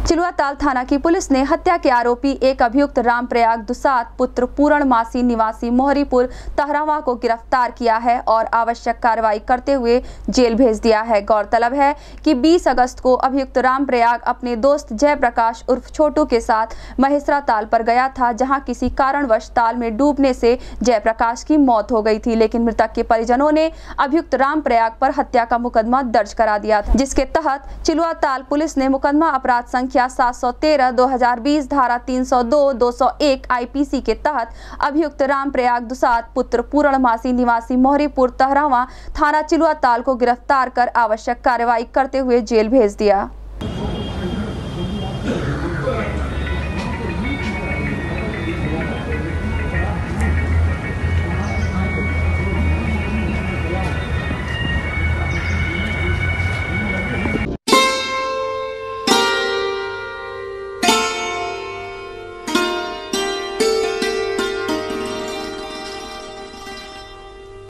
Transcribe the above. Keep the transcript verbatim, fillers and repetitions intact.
चिलुआताल थाना की पुलिस ने हत्या के आरोपी एक अभियुक्त रामप्रयाग दुसात पुत्र पूर्णमासी निवासी मोहरीपुर तहरावा को गिरफ्तार किया है और आवश्यक कार्रवाई करते हुए जेल भेज दिया है। गौरतलब है कि बीस अगस्त को अभियुक्त रामप्रयाग अपने दोस्त जयप्रकाश उर्फ छोटू के साथ महेसरा ताल पर गया था, जहां किसी कारणवश ताल में डूबने से जयप्रकाश की मौत हो गई थी, लेकिन मृतक के परिजनों ने अभियुक्त रामप्रयाग पर हत्या का मुकदमा दर्ज करा दिया था, जिसके तहत चिलुआताल पुलिस ने मुकदमा अपराध संख्या सात सौ तेरह दो हजार बीस धारा तीन सौ दो दो सौ एक आईपीसी के तहत अभियुक्त रामप्रयाग दुसात पुत्र पूर्णमासी निवासी मोहरीपुर तहरावा थाना चिलुआताल को गिरफ्तार कर आवश्यक कार्रवाई करते हुए जेल भेज दिया।